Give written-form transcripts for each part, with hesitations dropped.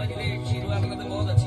बाबा जी ने आशीर्वाद करते बहुत अच्छी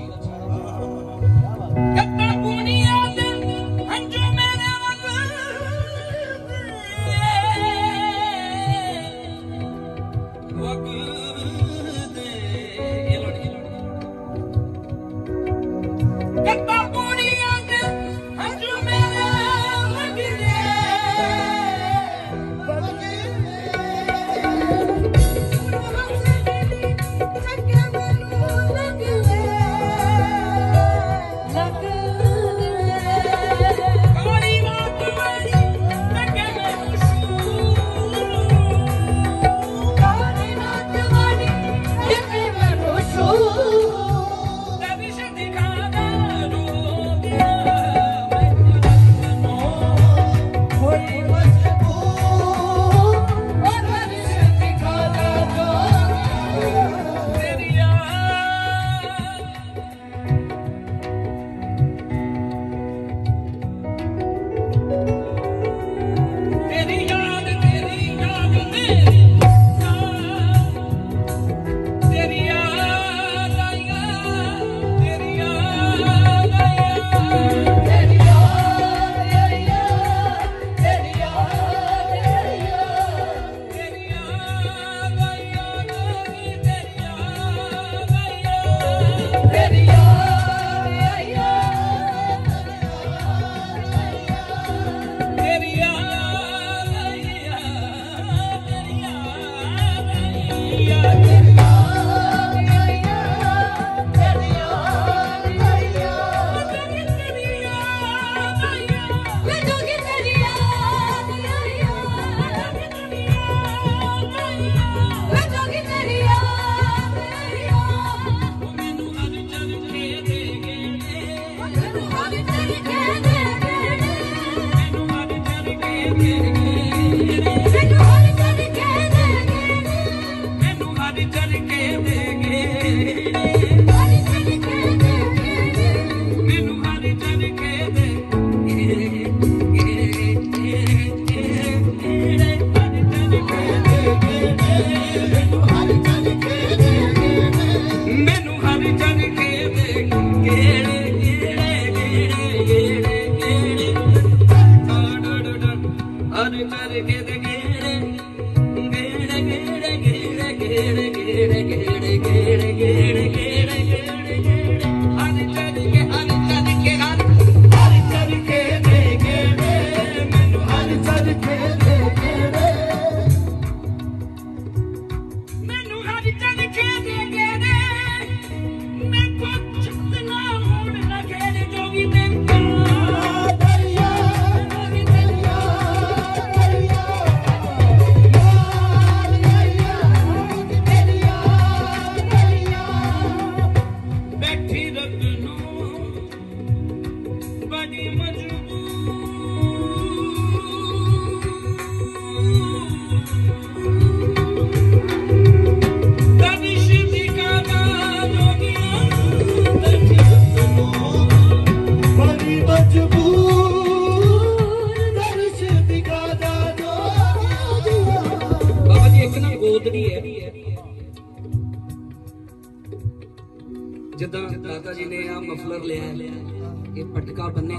जिदा दादा जी ने आ मफलर लिया ये पटका बने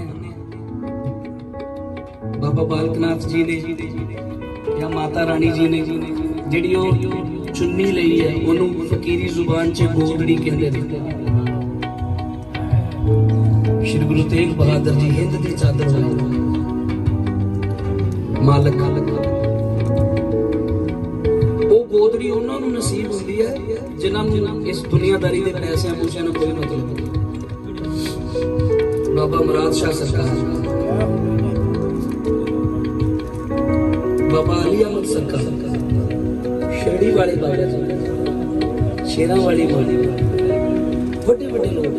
बाबा बालकनाथ जी ने या माता रानी जी ने जिहड़ी चुन्नी लई है उन्होंने फकीरी जुबान च गोदड़ी कहते थे। श्री गुरु तेग बहादुर जी हिंद की चादर मालक गोदड़ी उन्होंने नसीब होती है जिन्होंने इस दुनियादारी के पैसे पूछे ना कोई मतलब। बाबा मुराद शाह सरकार, बाबा अली अहमद सरकार, शेरी वाले बाबा जी, शेरा वाली बाबा, बड़े बड़े लोग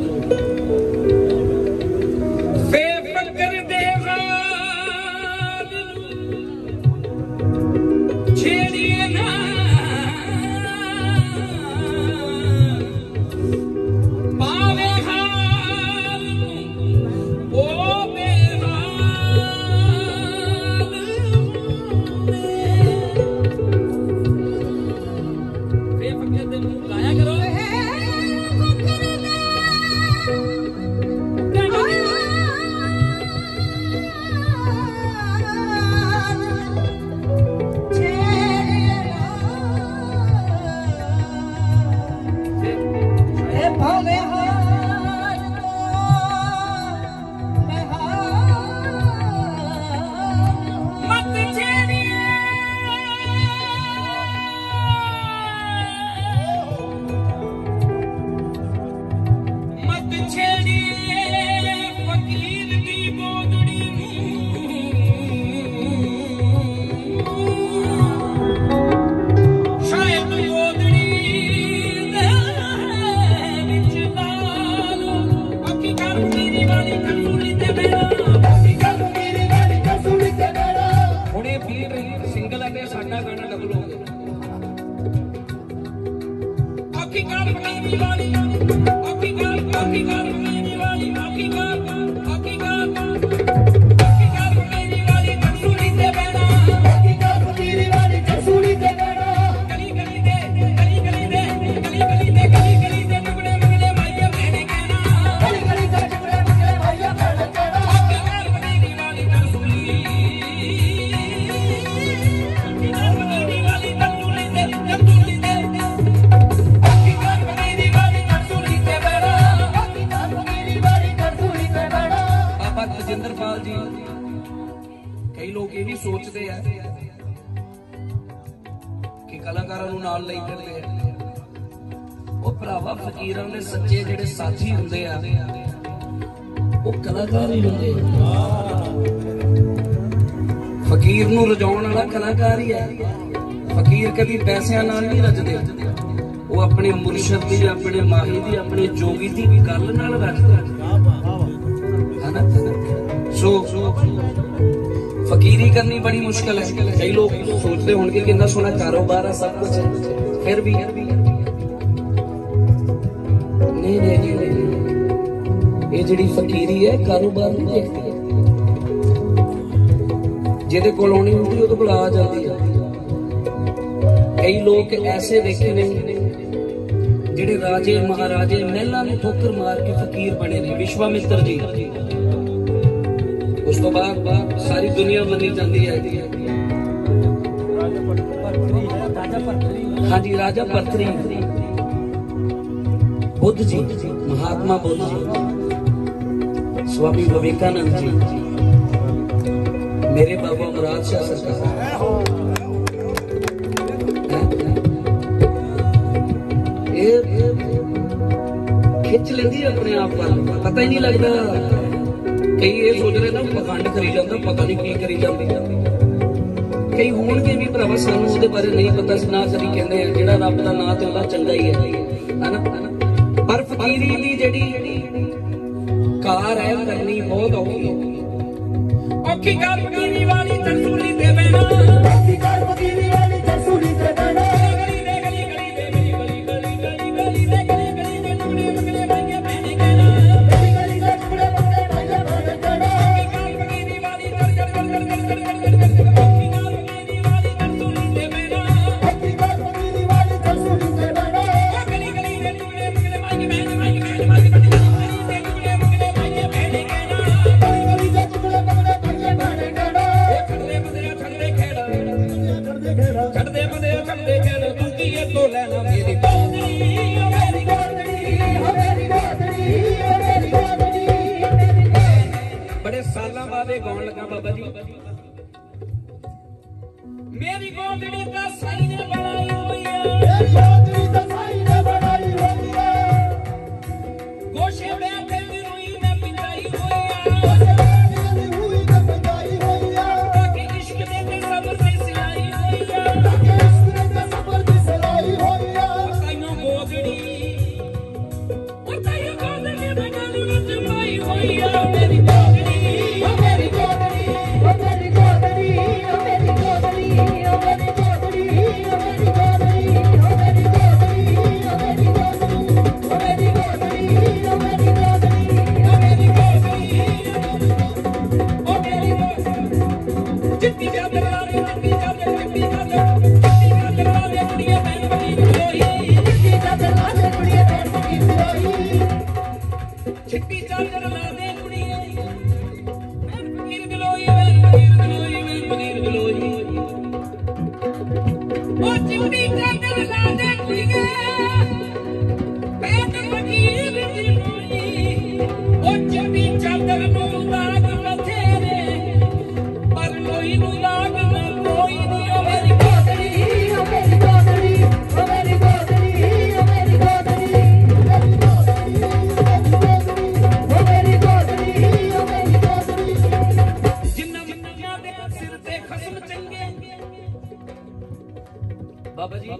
गाया करो औखी कार फकीरी वाली औखी कार फकीरी वाली औखी कार फकीरी वाली कसूरी से बना औखी कार फकीरी वाली कसूरी से बना गली गली दे टुकड़े मंगले भाइया बहने कहना गली गली दे टुकड़े मंगले भाइया बहने कहना औखी कार फकीरी वाली कसूरी औखी कार फकीरी वाली कसूरी से औखी कार फकीरी वाली कसूरी से बना औखी कार फकीरी वाली कसूरी से बना। बाबा तजिंदरपाल जी कई लोग ये भी सोचते हैं कि कलाकारां नूं नाल लई फिरदे आ ਉਹ ਭਰਾਵਾ ਫਕੀਰਾਂ ਦੇ ਸੱਚੇ ਜਿਹੜੇ ਸਾਥੀ ਹੁੰਦੇ ਆ ਉਹ ਕਲਾਕਾਰ ਹੀ ਹੁੰਦੇ ਆ। ਫਕੀਰ ਨੂੰ ਰਜਾਉਣ ਵਾਲਾ ਕਲਾਕਾਰ ਹੀ ਹੈ। ਫਕੀਰ ਕਦੀ ਪੈਸਿਆਂ ਨਾਲ ਨਹੀਂ ਰਜਦੇ, ਉਹ ਆਪਣੇ ਮੁਰਸ਼ਿਦ ਦੀ ਆਪਣੇ ਮਾਹੀ ਦੀ ਆਪਣੇ ਜੋਗੀ ਦੀ ਗੱਲ ਨਾਲ ਰੱਖਦੇ ਹੈ ਨਾ। ਸੋ ਫਕੀਰੀ ਕਰਨੀ ਬੜੀ ਮੁਸ਼ਕਲ ਹੈ। ਕਈ ਲੋਕ ਸੋਚਦੇ ਹੋਣਗੇ ਕਿ ਇੰਨਾ ਸੋਹਣਾ ਕਾਰੋਬਾਰ ਆ ਸਭ ਕੁਝ, ਫਿਰ ਵੀ नहीं ये जिहड़ी फकीरी है कारोबार नहीं देखती, जिहदे कोल आउणी हुंदी उहदे कोल आ जांदी है। कई लोग ऐसे देखे ने जिहड़े राजे महाराजे महलां नूं ठोकर मार के फकीर बने ने। विश्वामित्र जी उस तो बाद सारी दुनिया मनी जाती है। हाँ जी राजा भर्तरी, बुद्ध जी, महात्मा बुद्ध जी, स्वामी विवेकानंद जी, मेरे बाबा मुराद शाह सरकार, खिंच लेंदी अपने आप पर, पता ही नहीं लगता। कई ये सोच रहे ना पखंड करी जाता, पता नहीं की करी जाती। कई होणगे भी भरावा सानू उसदे बारे नहीं पता, ना कदी कहंदे आ जिहड़ा रब दा नाम ते उहदा चंगा ही है ना। पर फकीरी दी जेड़ी कार है करनी बहुत औखी है। औखी कार फकीरी वाली तरसूली ते बहना औखी कार फकीरी वाली तरसूली ते बहना गली दे टुकड़े मंगले भाइया बहने कहना गली गली दे टुकड़े मंगले भाइया बहने कहना औखी कार फकीरी वाली कर औखी कार फकीरी वाली तरसूली ते बहना औखी कार फकीरी वाली तरसूली ते बहना गली गली दे टुकड़े मंगले भाइया बहने बड़े सालों बाद गाउन लगा बाबा जी। मेरी गोदड़ी दा साई ने बनाई हुई है, मेरी गोदड़ी दा साई ने बनाई हुई है, गोशे बैठे दी रुई ने पिटाई हुई है, गोशे बैठे दी रुई ने पिटाई हुई है, ताकि इश्क दे सब्र दी सिलाई हुई है, ताकि इश्क दे सब्र दी सिलाई हुई है। साईं गोदड़ी दा गली विच पाई हुई है, मेरी गोदड़ी बाबा जी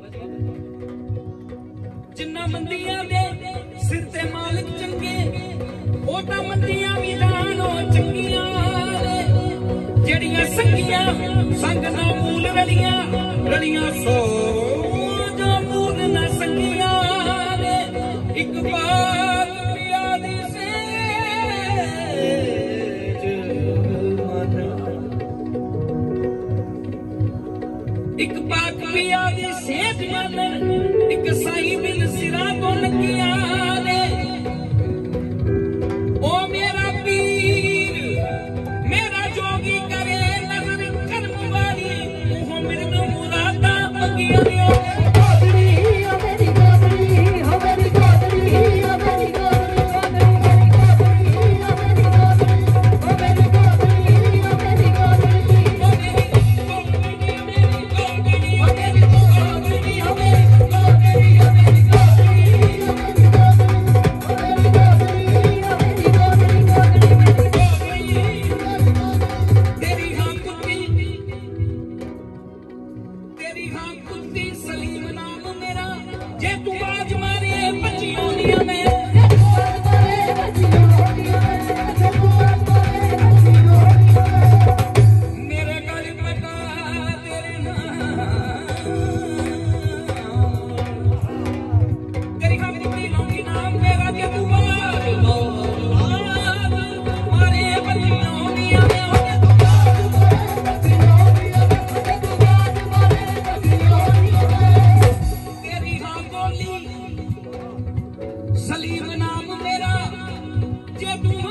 जिन्ना मंदियां दे सिर ते मालिक चंगे ओटा मंदियां भी लानो चंगियां जेड़ियां संगियां संग ना मूल रलियां रलियां सो जो मूल ना संगियां एक बात पिया दी सेज मन, एक बात पिया दी सेज मन, एक साई दिल सिरा तो लगिया ने। ओ मेरा पीर मेरा जोगी करे नजर कर्म वाली, मुँह मेरे में मुरादा मंगिया ने। सलीम नाम मेरा, जे तू आज मारे बच्चियों निया में, मेरे गल पता तेरे नाम, तेरी हम कुत्ती लौंगी नाम मेरा, जे तू आज मारे बच्चियों निया में। सलीम नाम मेरा, जे तू